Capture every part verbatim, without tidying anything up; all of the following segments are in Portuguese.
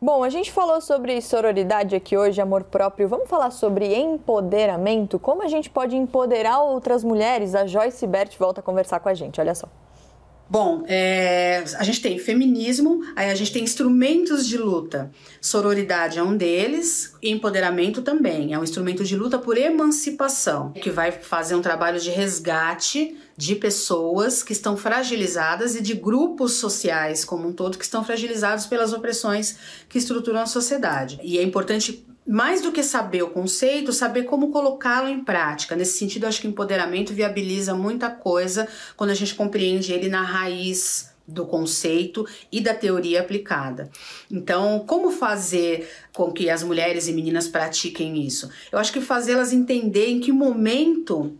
Bom, a gente falou sobre sororidade aqui hoje, amor próprio. Vamos falar sobre empoderamento? Como a gente pode empoderar outras mulheres? A Joyce Bert volta a conversar com a gente, olha só. Bom, é, a gente tem feminismo, aí a gente tem instrumentos de luta. Sororidade é um deles, e empoderamento também. É um instrumento de luta por emancipação, que vai fazer um trabalho de resgate de pessoas que estão fragilizadas e de grupos sociais como um todo que estão fragilizados pelas opressões que estruturam a sociedade. E é importante, mais do que saber o conceito, saber como colocá-lo em prática. Nesse sentido, eu acho que o empoderamento viabiliza muita coisa quando a gente compreende ele na raiz do conceito e da teoria aplicada. Então, como fazer com que as mulheres e meninas pratiquem isso? Eu acho que fazê-las entender em que momento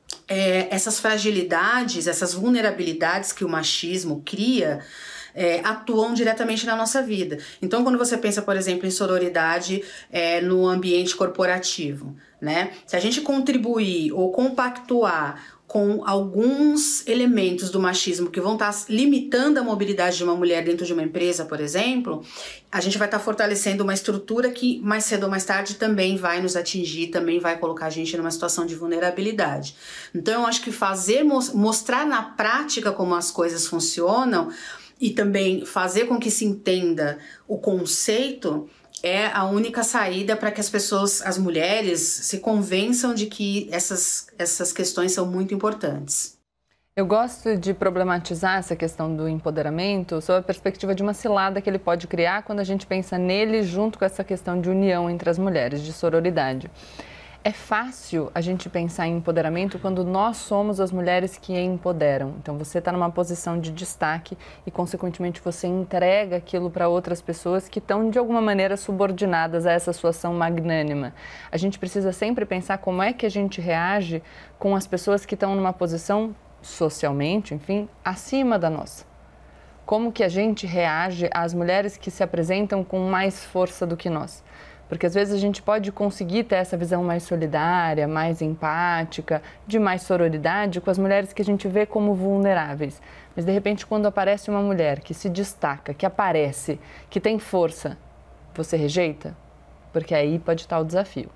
é, essas fragilidades, essas vulnerabilidades que o machismo cria, É, atuam diretamente na nossa vida. Então, quando você pensa, por exemplo, em sororidade é, no ambiente corporativo, né? Se a gente contribuir ou compactuar com alguns elementos do machismo que vão estar limitando a mobilidade de uma mulher dentro de uma empresa, por exemplo, a gente vai estar fortalecendo uma estrutura que mais cedo ou mais tarde também vai nos atingir, também vai colocar a gente numa situação de vulnerabilidade. Então, eu acho que fazer, mostrar na prática como as coisas funcionam e também fazer com que se entenda o conceito é a única saída para que as pessoas, as mulheres, se convençam de que essas, essas questões são muito importantes. Eu gosto de problematizar essa questão do empoderamento sob a perspectiva de uma cilada que ele pode criar quando a gente pensa nele junto com essa questão de união entre as mulheres, de sororidade. É fácil a gente pensar em empoderamento quando nós somos as mulheres que empoderam. Então, você está numa posição de destaque e, consequentemente, você entrega aquilo para outras pessoas que estão, de alguma maneira, subordinadas a essa sua ação magnânima. A gente precisa sempre pensar como é que a gente reage com as pessoas que estão numa posição, socialmente, enfim, acima da nossa. Como que a gente reage às mulheres que se apresentam com mais força do que nós? Porque às vezes a gente pode conseguir ter essa visão mais solidária, mais empática, de mais sororidade com as mulheres que a gente vê como vulneráveis. Mas de repente quando aparece uma mulher que se destaca, que aparece, que tem força, você rejeita? Porque aí pode estar o desafio.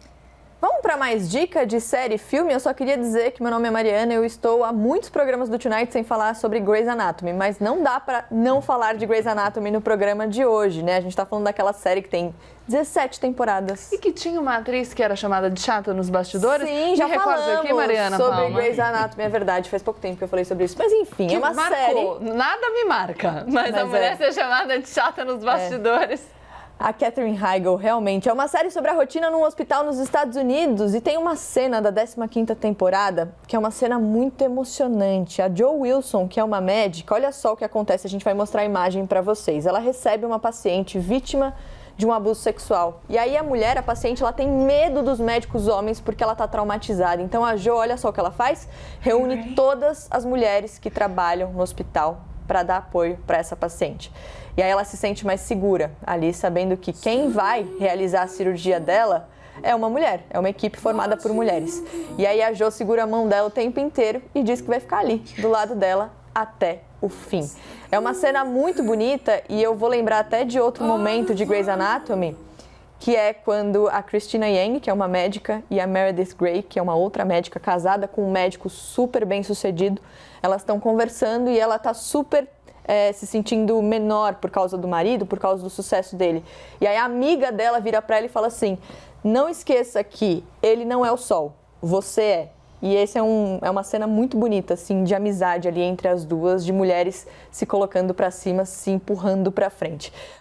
Vamos para mais dica de série e filme? Eu só queria dizer que meu nome é Mariana e eu estou há muitos programas do Tonight sem falar sobre Grey's Anatomy, mas não dá para não falar de Grey's Anatomy no programa de hoje, né? A gente está falando daquela série que tem dezessete temporadas. E que tinha uma atriz que era chamada de chata nos bastidores? Sim, já Me falamos aqui, Mariana sobre Palma. Grey's Anatomy, é verdade, faz pouco tempo que eu falei sobre isso. Mas enfim, que é uma marcou. série... Nada me marca, mas, mas a mulher é. ser chamada de chata nos bastidores... É. A Katherine Heigl, realmente, é uma série sobre a rotina num hospital nos Estados Unidos e tem uma cena da décima quinta temporada que é uma cena muito emocionante. A Jo Wilson, que é uma médica, olha só o que acontece, a gente vai mostrar a imagem para vocês. Ela recebe uma paciente vítima de um abuso sexual. E aí a mulher, a paciente, ela tem medo dos médicos homens porque ela está traumatizada. Então a Jo, olha só o que ela faz, reúne todas as mulheres que trabalham no hospital para dar apoio para essa paciente. E aí ela se sente mais segura ali, sabendo que quem vai realizar a cirurgia dela é uma mulher, é uma equipe formada por mulheres. E aí a Jo segura a mão dela o tempo inteiro e diz que vai ficar ali, do lado dela, até o fim. É uma cena muito bonita e eu vou lembrar até de outro momento de Grey's Anatomy, que é quando a Christina Yang, que é uma médica, e a Meredith Grey, que é uma outra médica casada com um médico super bem sucedido, elas estão conversando e ela está super é, se sentindo menor por causa do marido, por causa do sucesso dele. E aí a amiga dela vira para ela e fala assim, não esqueça que ele não é o sol, você é. E esse é, um, é uma cena muito bonita, assim, de amizade ali entre as duas, de mulheres se colocando para cima, se empurrando para frente.